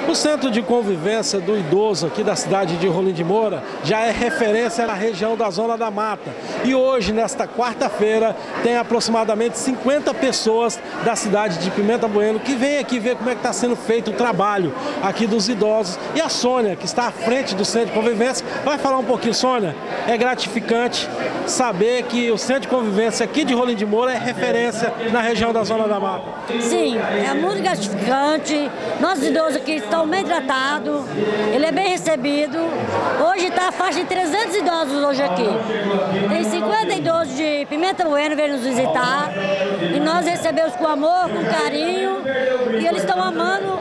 O Centro de Convivência do Idoso aqui da cidade de Rolim de Moura já é referência na região da Zona da Mata. E hoje, nesta quarta-feira, tem aproximadamente 50 pessoas da cidade de Pimenta Bueno que vêm aqui ver como é que está sendo feito o trabalho aqui dos idosos. E a Sônia, que está à frente do Centro de Convivência, vai falar um pouquinho. Sônia, é gratificante saber que o Centro de Convivência aqui de Rolim de Moura é referência na região da Zona da Mata. Sim, é muito gratificante. Nossos idosos aqui estão bem tratados, ele é bem recebido. Hoje está a faixa de 300 idosos hoje aqui. Tem 50 idosos de Pimenta Bueno vêm nos visitar e nós recebemos com amor, com carinho e eles estão amando.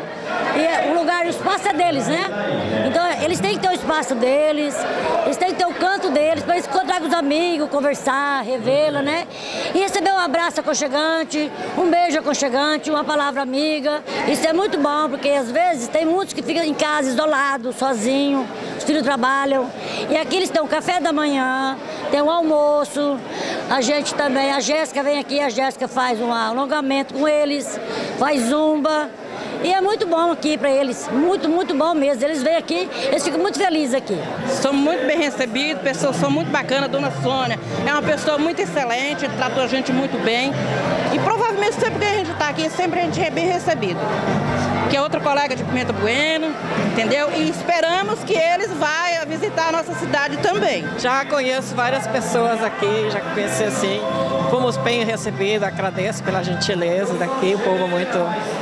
E o lugar, o espaço é deles, né? Então eles têm que ter o espaço deles, eles têm que ter o canto deles, para eles encontrar com os amigos, conversar, revê-la, né? E receber um abraço aconchegante, um beijo aconchegante, uma palavra amiga. Isso é muito bom, porque às vezes tem muitos que ficam em casa, isolados, sozinhos, os filhos trabalham. E aqui eles têm o café da manhã, tem o almoço, a gente também, a Jéssica vem aqui, a Jéssica faz um alongamento com eles, faz zumba. E é muito bom aqui para eles, muito bom mesmo. Eles vêm aqui, eles ficam muito felizes aqui. Somos muito bem recebidos, pessoas são muito bacanas. Dona Sônia é uma pessoa muito excelente, tratou a gente muito bem. E provavelmente sempre que a gente está aqui, sempre a gente é bem recebido. Que é outro colega de Pimenta Bueno, entendeu? E esperamos que eles vão visitar a nossa cidade também. Já conheço várias pessoas aqui, já conheci assim. Fomos bem recebidos, agradeço pela gentileza daqui, o povo muito...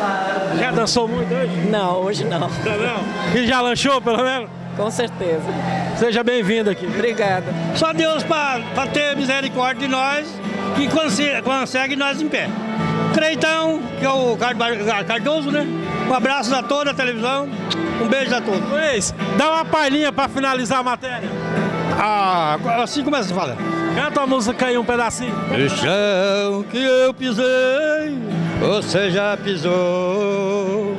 Já dançou muito hoje? Não, hoje não. Não? E já lanchou, pelo menos? Com certeza. Seja bem-vindo aqui. Obrigada. Só Deus para ter misericórdia de nós, que consegue nós em pé. Creitão, que é o Cardoso, né? Um abraço a toda a televisão, um beijo a todos. Luiz, dá uma palhinha para finalizar a matéria. Assim começa a falar. Canta a música aí um pedacinho. O chão que eu pisei, você já pisou.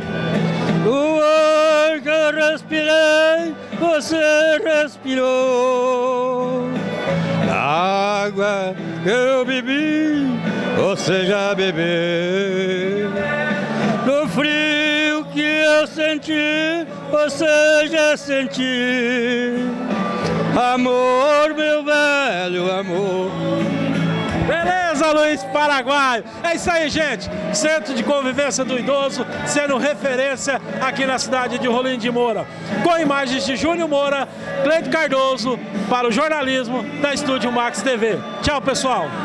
O ar que eu respirei, você respirou. A água que eu bebi, você já bebeu. No frio que eu senti, você já sentiu. Amor, meu velho amor. Beleza, Luiz Paraguaio. É isso aí, gente. Centro de Convivência do Idoso sendo referência aqui na cidade de Rolim de Moura. Com imagens de Júnior Moura, Cleito Cardoso, para o jornalismo da Estúdio Max TV. Tchau, pessoal.